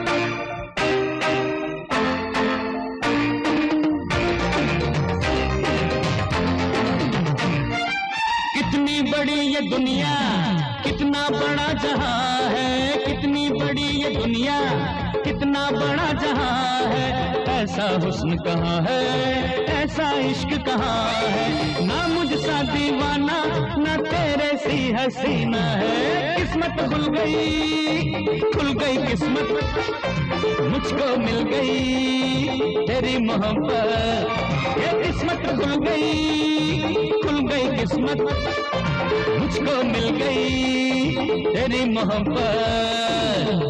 कितनी बड़ी ये दुनिया, कितना बड़ा जहां है, कितनी बड़ी ये दुनिया, कितना बड़ा जहां है। ऐसा हुस्न कहाँ है, ऐसा इश्क कहाँ है, ना मुझसा दीवाना ना तेरे सी हसीना है। किस्मत खुल गई किस्मत, मुझको मिल गई तेरी मोहब्बत। ये किस्मत खुल गई किस्मत, मुझको मिल गई तेरी मोहब्बत।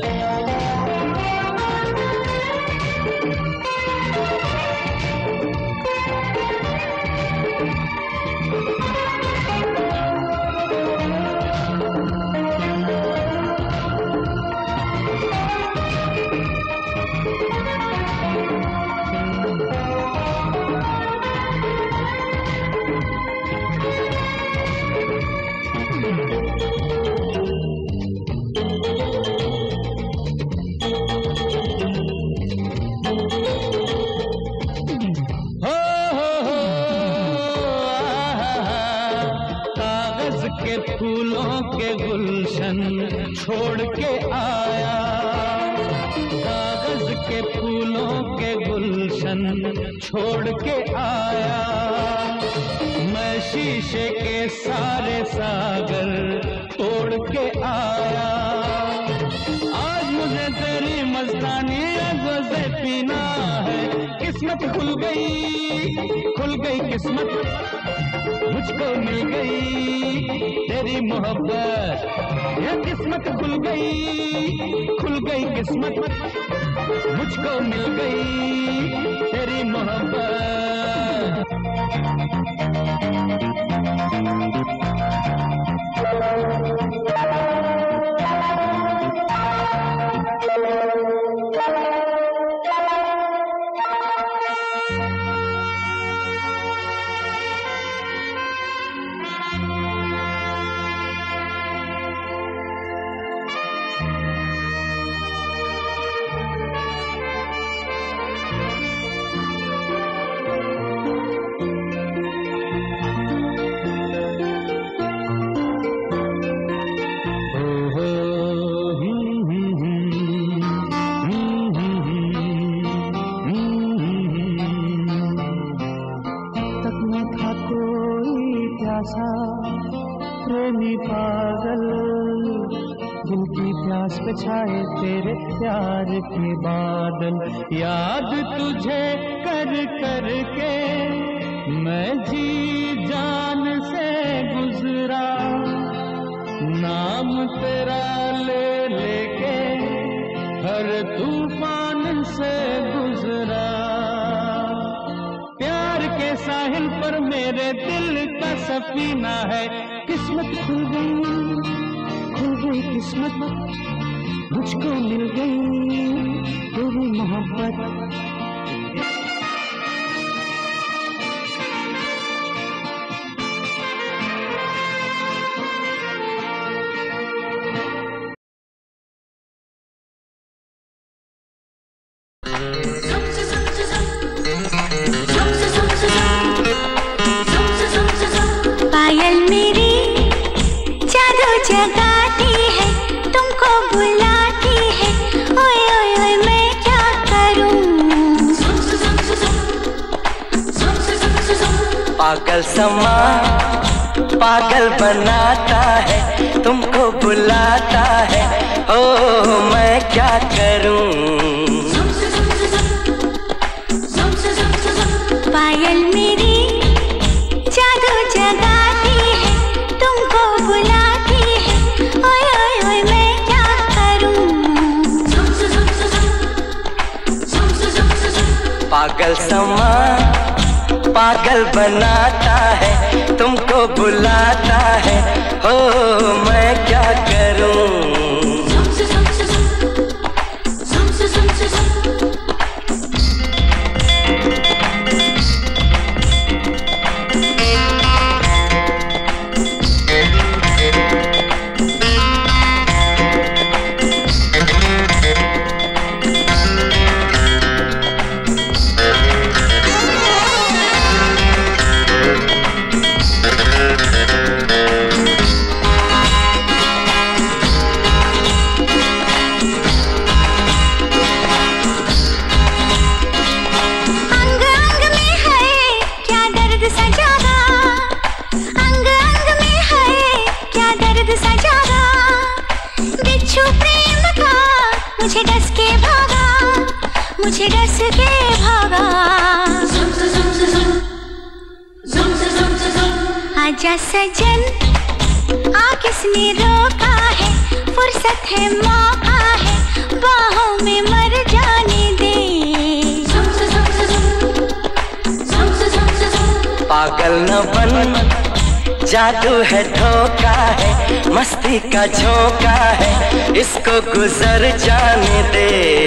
फूलों के गुलशन छोड़ के आया, कागज के फूलों के गुलशन छोड़ के आया। मैं शीशे के सारे सागर तोड़ के आया। आज मुझे तेरी मस्तानी अज़ों से पीना है। किस्मत खुल गई किस्मत, मुझको मिल गई तेरी मोहब्बत। ये किस्मत खुल गई किस्मत, मुझको मिल गई तेरी मोहब्बत। छाए तेरे प्यार के बादल, याद तुझे कर कर के मैं जी जान से गुजरा। नाम तेरा ले लेके हर तूफान से गुजरा। प्यार के साहिल पर मेरे दिल का सफीना है। किस्मत खुल गई किस्मत, मुझको मिल गई तेरी मोहब्बत। पायल मेरी जादू जगाती है, तुमको बुलाती है। ओए ओए ओए मैं क्या करूं, पागल समा पागल बनाता है, तुमको बुलाता है, ओ मैं क्या करूं। पायल मेरी जादू जगाती है, तुमको बुलाती है, ओए ओए ओए मैं क्या करूं। पागल समा पागल बनाता है, तुमको बुलाता है, हो मैं क्या करूं। मुझे डस के भागा, आजा सजन आ किसने रोका है, फुर्सत है मौका है, बाहों में मर जाने दे। पागल न बन जादू है धोखा है, मस्ती का झोंका है, इसको गुजर जाने दे।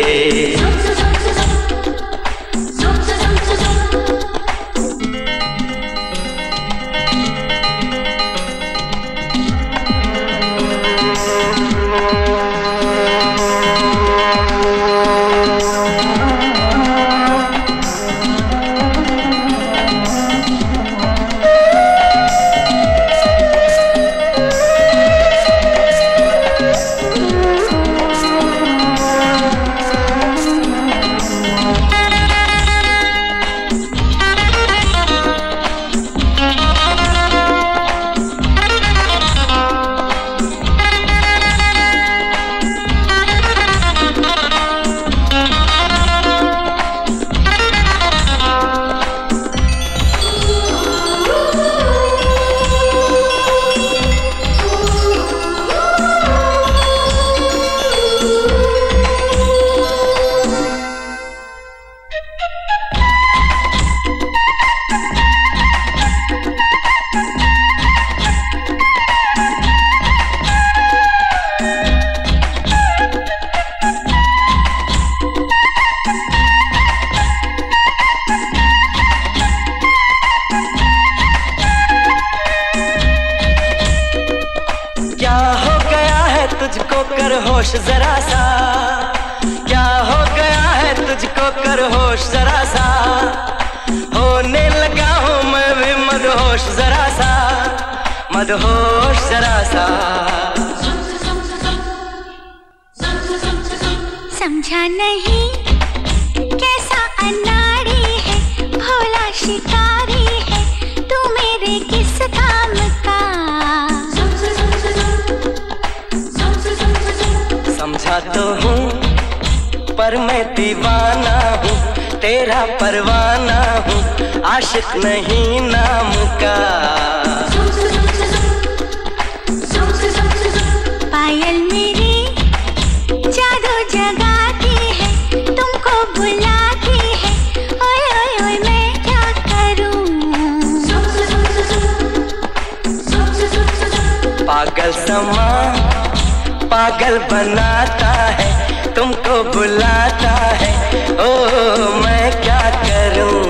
जरा सा क्या हो गया है तुझको, कर होश जरा सा, होने लगा हूँ मैं भी मदहोश जरा सा, मदहोश जरा सा। समझा नहीं कैसा अनाड़ी है, भोला शिकारी है, तू मेरे किस काम का। समझा तो हूँ पर मैं दीवाना हूँ, तेरा परवाना हूँ, आशिक नहीं नाम का। पायल मेरी जादू जगाती है, तुमको बुलाती है, ओए ओए ओए मैं क्या करूं। पागल समा पागल बनाता है, तुमको बुलाता है, ओ मैं क्या करूं।